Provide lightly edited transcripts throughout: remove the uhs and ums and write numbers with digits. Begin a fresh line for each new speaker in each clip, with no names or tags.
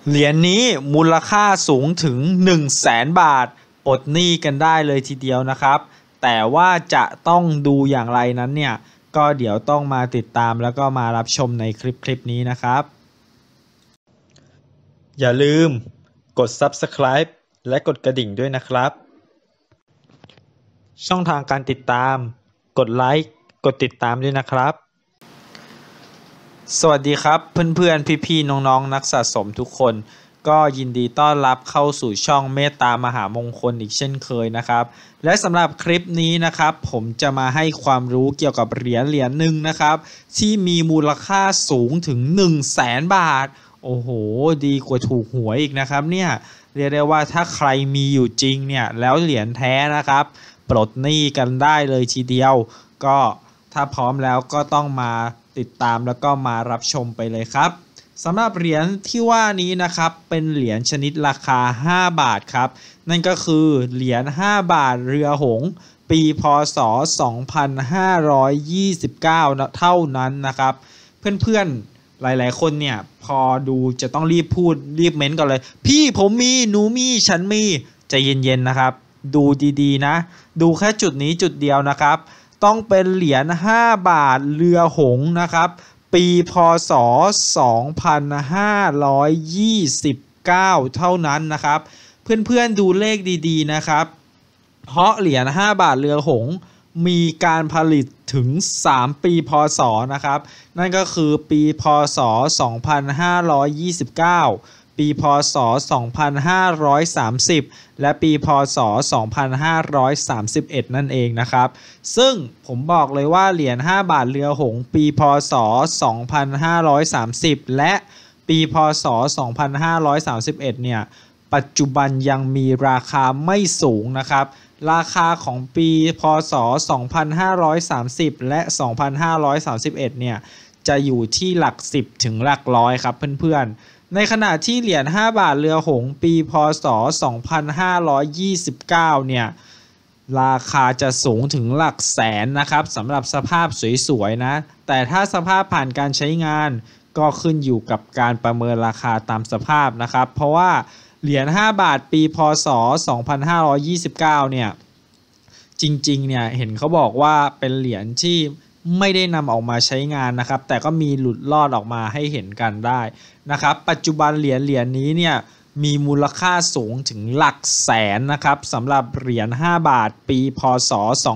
เหรียญนี้มูลค่าสูงถึง 100,000 บาทปลดหนี้กันได้เลยทีเดียวนะครับแต่ว่าจะต้องดูอย่างไรนั้นเนี่ยก็เดี๋ยวต้องมาติดตามแล้วก็มารับชมในคลิปนี้นะครับอย่าลืมกด Subscribe และกดกระดิ่งด้วยนะครับช่องทางการติดตามกดไลค์กดติดตามด้วยนะครับสวัสดีครับเพื่อนๆพี่ๆน้องๆนักสะสมทุกคนก็ยินดีต้อนรับเข้าสู่ช่องเมตตามหามงคลอีกเช่นเคยนะครับและสำหรับคลิปนี้นะครับผมจะมาให้ความรู้เกี่ยวกับเหรียญหนึ่งนะครับที่มีมูลค่าสูงถึง 100,000 บาทโอ้โหดีกว่าถูกหวยอีกนะครับเนี่ยเรียกได้ว่าถ้าใครมีอยู่จริงเนี่ยแล้วเหรียญแท้นะครับปลดหนี้กันได้เลยทีเดียวก็ถ้าพร้อมแล้วก็ต้องมาติดตามแล้วก็มารับชมไปเลยครับสำหรับเหรียญที่ว่านี้นะครับเป็นเหรียญชนิดราคา5 บาทครับนั่นก็คือเหรียญ5 บาทเรือหงส์ปีพ.ศ. 2529เท่านั้นนะครับเพื่อนๆหลายๆคนเนี่ยพอดูจะต้องรีบพูดรีบเม้นก่อนเลยพี่ผมมีหนูมีฉันมีใจเย็นๆนะครับดูดีๆนะดูแค่จุดนี้จุดเดียวนะครับต้องเป็นเหรียญ5 บาทเรือหงส์นะครับปีพ.ศ. 2529เท่านั้นนะครับเพื่อนๆดูเลขดีๆนะครับเพราะเหรียญ5 บาทเรือหงส์มีการผลิตถึง3 ปีพ.ศ. นะครับนั่นก็คือปีพ.ศ. 2529ปีพ.ศ. 2530และปีพ.ศ. 2531นั่นเองนะครับซึ่งผมบอกเลยว่าเหรียญ5 บาทเรือหงส์ปีพ.ศ. 2530และปีพ.ศ. 2531เนี่ยปัจจุบันยังมีราคาไม่สูงนะครับราคาของปีพ.ศ. 2530และ2531เนี่ยจะอยู่ที่หลัก10ถึงหลักร้อยครับเพื่อนๆในขณะที่เหรียญ5 บาทเรือหงส์ปีพ.ศ. 2529เนี่ยราคาจะสูงถึงหลักแสนนะครับสำหรับสภาพสวยๆนะแต่ถ้าสภาพผ่านการใช้งานก็ขึ้นอยู่กับการประเมินราคาตามสภาพนะครับเพราะว่าเหรียญ5 บาทปีพ.ศ. 2529เนี่ยจริงๆเนี่ยเห็นเขาบอกว่าเป็นเหรียญที่ไม่ได้นำออกมาใช้งานนะครับแต่ก็มีหลุดลอดออกมาให้เห็นกันได้นะครับปัจจุบันเหรียญนี้เนี่ยมีมูลค่าสูงถึงหลักแสนนะครับสำหรับเหรียญ5 บาทปีพ.ศ.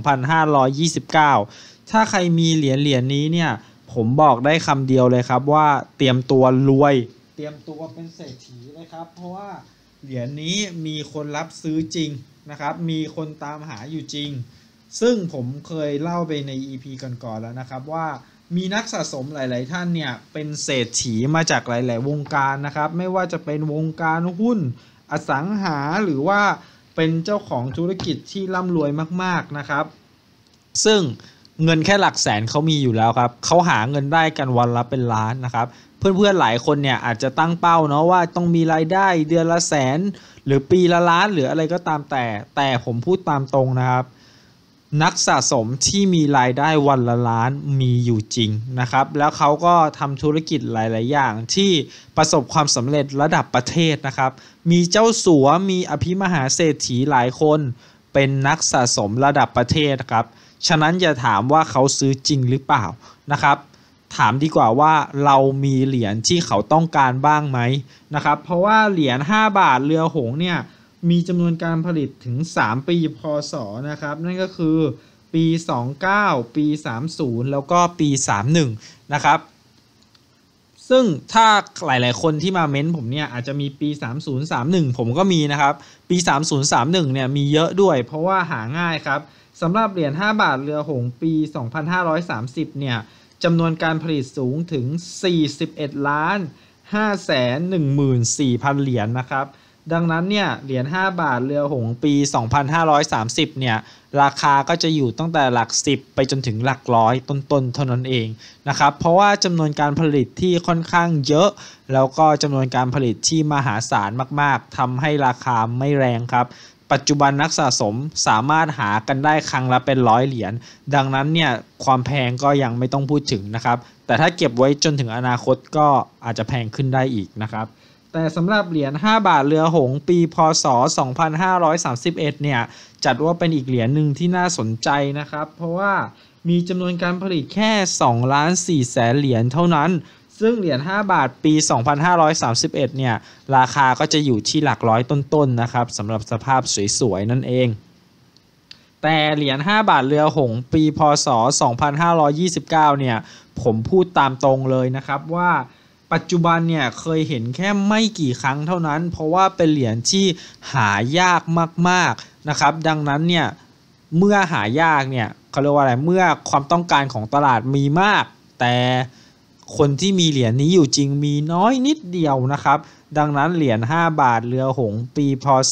2529ถ้าใครมีเหรียญนี้เนี่ยผมบอกได้คำเดียวเลยครับว่าเตรียมตัวรวยเตรียมตัวเป็นเศรษฐีเลยครับเพราะว่าเหรียญนี้มีคนรับซื้อจริงนะครับมีคนตามหาอยู่จริงซึ่งผมเคยเล่าไปใน EP ก่อนๆแล้วนะครับว่ามีนักสะสมหลายๆท่านเนี่ยเป็นเศรษฐีมาจากหลายๆวงการนะครับไม่ว่าจะเป็นวงการหุ้นอสังหาหรือว่าเป็นเจ้าของธุรกิจที่ร่ำรวยมากๆนะครับซึ่งเงินแค่หลักแสนเขามีอยู่แล้วครับเขาหาเงินได้กันวันละเป็นล้านนะครับเพื่อนๆหลายคนเนี่ยอาจจะตั้งเป้าเนาะว่าต้องมีรายได้เดือนละแสนหรือปีละล้านหรืออะไรก็ตามแต่ผมพูดตามตรงนะครับนักสะสมที่มีรายได้วันละล้านมีอยู่จริงนะครับแล้วเขาก็ทำธุรกิจหลายๆอย่างที่ประสบความสำเร็จระดับประเทศนะครับมีเจ้าสัวมีอภิมหาเศรษฐีหลายคนเป็นนักสะสมระดับประเทศครับฉะนั้นอย่าถามว่าเขาซื้อจริงหรือเปล่านะครับถามดีกว่าว่าเรามีเหรียญที่เขาต้องการบ้างไหมนะครับเพราะว่าเหรียญ5 บาทเรือหงส์เนี่ยมีจำนวนการผลิตถึง3 ปีพ.ศ.นะครับนั่นก็คือปี29ปี30แล้วก็ปี31นะครับซึ่งถ้าหลายๆคนที่มาเม้นผมเนี่ยอาจจะมีปี3031ผมก็มีนะครับปี3031เนี่ยมีเยอะด้วยเพราะว่าหาง่ายครับสำหรับเหรียญ5 บาทเรือหงส์ปี2530เนี่ยจำนวนการผลิตสูงถึง 41,514,000 เหรียญนะครับดังนั้นเนี่ยเหรียญ5 บาทเรือหงส์ปี2530เนี่ยราคาก็จะอยู่ตั้งแต่หลัก10ไปจนถึงหลักร้อยต้นๆเท่านั้นเองนะครับเพราะว่าจำนวนการผลิตที่ค่อนข้างเยอะแล้วก็จำนวนการผลิตที่มหาศาลมากๆทำให้ราคาไม่แรงครับปัจจุบันนักสะสมสามารถหากันได้ครั้งละเป็น100 เหรียญดังนั้นเนี่ยความแพงก็ยังไม่ต้องพูดถึงนะครับแต่ถ้าเก็บไว้จนถึงอนาคตก็อาจจะแพงขึ้นได้อีกนะครับแแต่สำหรับเหรียญ5บาทเรือหงส์ปีพศ2531เนี่ยจัดว่าเป็นอีกเหรียญหนึ่งที่น่าสนใจนะครับเพราะว่ามีจำนวนการผลิตแค่2,400,000 เหรียญเท่านั้นซึ่งเหรียญ5บาทปี2531เนี่ยราคาก็จะอยู่ที่หลักร้อยต้นๆนะครับสำหรับสภาพสวยๆนั่นเองแต่เหรียญ5บาทเรือหงส์ปีพศ2529เนี่ยผมพูดตามตรงเลยนะครับว่าปัจจุบันเนี่ยเคยเห็นแค่ไม่กี่ครั้งเท่านั้นเพราะว่าเป็นเหรียญที่หายากมากๆนะครับดังนั้นเนี่ยเมื่อหายากเนี่ยเขาเรียกว่าอะไรเมื่อความต้องการของตลาดมีมากแต่คนที่มีเหรียญนี้อยู่จริงมีน้อยนิดเดียวนะครับดังนั้นเหรียญ5บาทเรือหงส์ปีพศ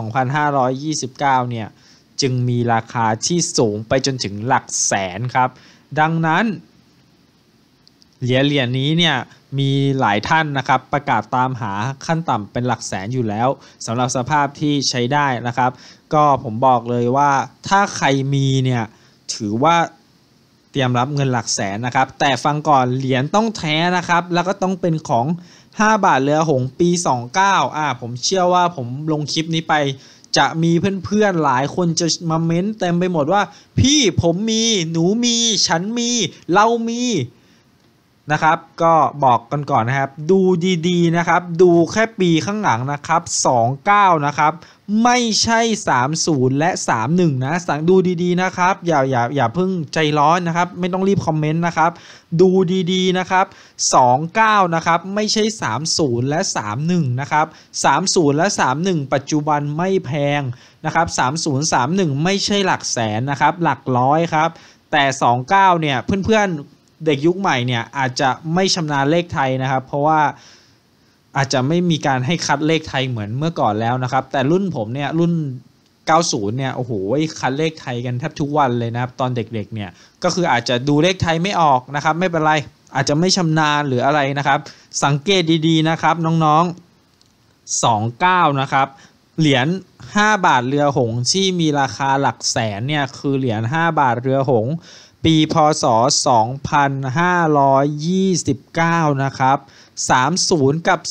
2529เนี่ยจึงมีราคาที่สูงไปจนถึงหลักแสนครับดังนั้นเหรียญนี้เนี่ยมีหลายท่านนะครับประกาศตามหาขั้นต่ำเป็นหลักแสนอยู่แล้วสำหรับสภาพที่ใช้ได้นะครับก็ผมบอกเลยว่าถ้าใครมีเนี่ยถือว่าเตรียมรับเงินหลักแสนนะครับแต่ฟังก่อนเหรียญต้องแท้นะครับแล้วก็ต้องเป็นของ5บาทเรือหงส์ปี29ผมเชื่อว่าผมลงคลิปนี้ไปจะมีเพื่อนๆหลายคนจะมาเม้นเต็มไปหมดว่าพี่ผมมีหนูมีฉันมีเรามีนะครับก็บอกกันก่อนนะครับดูดีๆนะครับดูแค่ปีข้างหลังนะครับ29นะครับไม่ใช่30และ31นะดูดีๆนะครับอย่าเพิ่งใจร้อนนะครับไม่ต้องรีบคอมเมนต์นะครับดูดีๆนะครับ29นะครับไม่ใช่30และ31นะครับ30และ31ปัจจุบันไม่แพงนะครับ3031ไม่ใช่หลักแสนนะครับหลักร้อยครับแต่29เนี่ยเพื่อนๆเด็กยุคใหม่เนี่ยอาจจะไม่ชำนาญเลขไทยนะครับเพราะว่าอาจจะไม่มีการให้คัดเลขไทยเหมือนเมื่อก่อนแล้วนะครับแต่รุ่นผมเนี่ยรุ่น90เนี่ยโอ้โหคัดเลขไทยกันแทบทุกวันเลยนะครับตอนเด็กๆเนี่ยก็คืออาจจะดูเลขไทยไม่ออกนะครับไม่เป็นไรอาจจะไม่ชำนาญหรืออะไรนะครับสังเกตดีๆนะครับน้องๆ29นะครับเหรียญ5บาทเรือหงส์ที่มีราคาหลักแสนเนี่ยคือเหรียญ5บาทเรือหงส์ปีพศ2529นะครับ30กับ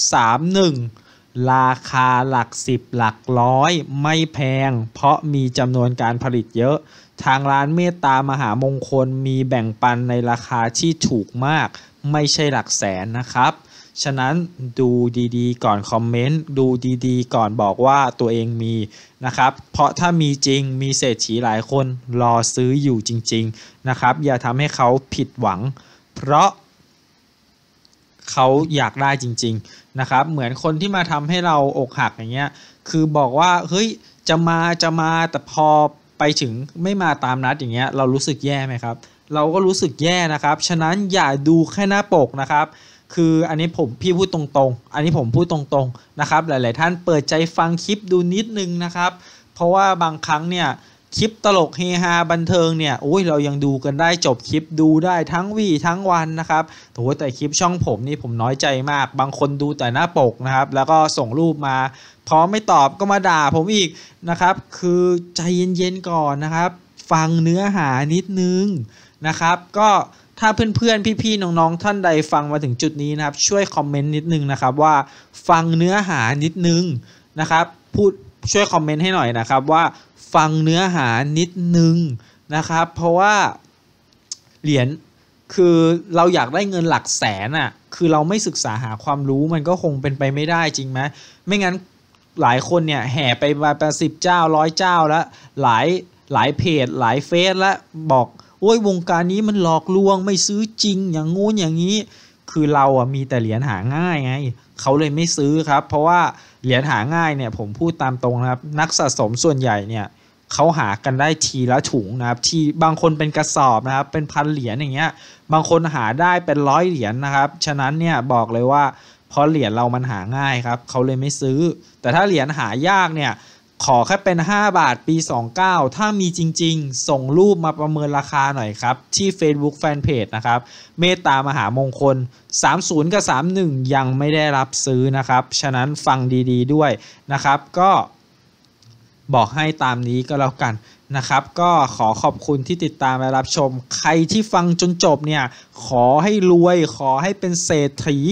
31ราคาหลัก10หลักร้อยไม่แพงเพราะมีจำนวนการผลิตเยอะทางร้านเมตตามหามงคลมีแบ่งปันในราคาที่ถูกมากไม่ใช่หลักแสนนะครับฉะนั้นดูดีๆก่อนคอมเมนต์ดูดีๆก่อนบอกว่าตัวเองมีนะครับเพราะถ้ามีจริงมีเศรษฐีหลายคนรอซื้ออยู่จริงๆนะครับอย่าทำให้เขาผิดหวังเพราะเขาอยากได้จริงๆนะครับเหมือนคนที่มาทำให้เราอกหักอย่างเงี้ยคือบอกว่าเฮ้ยจะมาแต่พอไปถึงไม่มาตามนัดอย่างเงี้ยเรารู้สึกแย่ไหมครับเราก็รู้สึกแย่นะครับฉะนั้นอย่าดูแค่หน้าปกนะครับคืออันนี้พี่พูดตรงๆอันนี้ผมพูดตรงๆนะครับหลายๆท่านเปิดใจฟังคลิปดูนิดนึงนะครับเพราะว่าบางครั้งเนี่ยคลิปตลกเฮฮาบันเทิงเนี่ยโอ้ยเรายังดูกันได้จบคลิปดูได้ทั้งวี่ทั้งวันนะครับแต่คลิปช่องผมนี่ผมน้อยใจมากบางคนดูแต่หน้าปกนะครับแล้วก็ส่งรูปมาพอไม่ตอบก็มาด่าผมอีกนะครับคือใจเย็นๆก่อนนะครับฟังเนื้อหานิดนึงนะครับก็ถ้าเพื่อนๆพี่ๆน้องๆท่านใดฟังมาถึงจุดนี้นะครับช่วยคอมเมนต์นิดนึงนะครับว่าฟังเนื้อหานิดนึงนะครับช่วยคอมเมนต์ให้หน่อยนะครับว่าฟังเนื้อหานิดนึงนะครับเพราะว่าเหรียญคือเราอยากได้เงินหลักแสนคือเราไม่ศึกษาหาความรู้มันก็คงเป็นไปไม่ได้จริงไหมไม่งั้นหลายคนเนี่ยแห่ไปประมาณ10 เจ้า100 เจ้าแล้วหลายเพจหลายเฟซแล้วบอกโอ้ยวงการนี้มันหลอกลวงไม่ซื้อจริงอย่างงู้นอย่างนี้คือเรามีแต่เหรียญหาง่ายไงเขาเลยไม่ซื้อครับเพราะว่าเหรียญหาง่ายเนี่ยผมพูดตามตรงนะครับนักสะสมส่วนใหญ่เนี่ยเขาหากันได้ทีละถุงนะครับที่บางคนเป็นกระสอบนะครับเป็น1,000 เหรียญอย่างเงี้ยบางคนหาได้เป็น100 เหรียญนะครับฉะนั้นเนี่ยบอกเลยว่าเพราะเหรียญเรามันหาง่ายครับเขาเลยไม่ซื้อแต่ถ้าเหรียญหายากเนี่ยขอแค่เป็น5บาทปี29ถ้ามีจริงๆส่งรูปมาประเมินราคาหน่อยครับที่ Facebook Fanpage นะครับเมตตามหามงคล30กับ31ยังไม่ได้รับซื้อนะครับฉะนั้นฟังดีๆด้วยนะครับก็บอกให้ตามนี้ก็แล้วกันนะครับก็ขอขอบคุณที่ติดตามและรับชมใครที่ฟังจนจบเนี่ยขอให้รวยขอให้เป็นเศรษฐี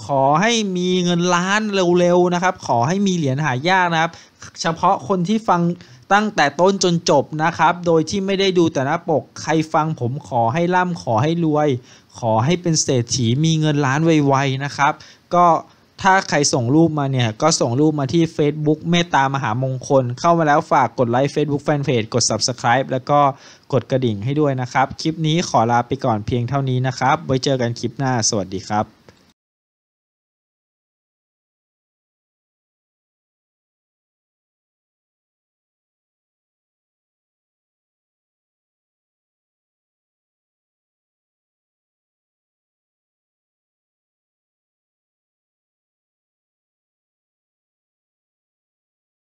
ขอให้มีเงินล้านเร็วๆนะครับขอให้มีเหรียญหายากนะครับเฉพาะคนที่ฟังตั้งแต่ต้นจนจบนะครับโดยที่ไม่ได้ดูแต่หน้าปกใครฟังผมขอให้ร่ำขอให้รวยขอให้เป็นเศรษฐีมีเงินล้านไวๆนะครับก็ถ้าใครส่งรูปมาเนี่ยก็ส่งรูปมาที่ Facebook เมตตามหามงคลเข้ามาแล้วฝากกดไลค์ Facebook Fanpage กด Subscribe แล้วก็กดกระดิ่งให้ด้วยนะครับคลิปนี้ขอลาไปก่อนเพียงเท่านี้นะครับไว้เจอกันคลิปหน้าสวัสดีครับ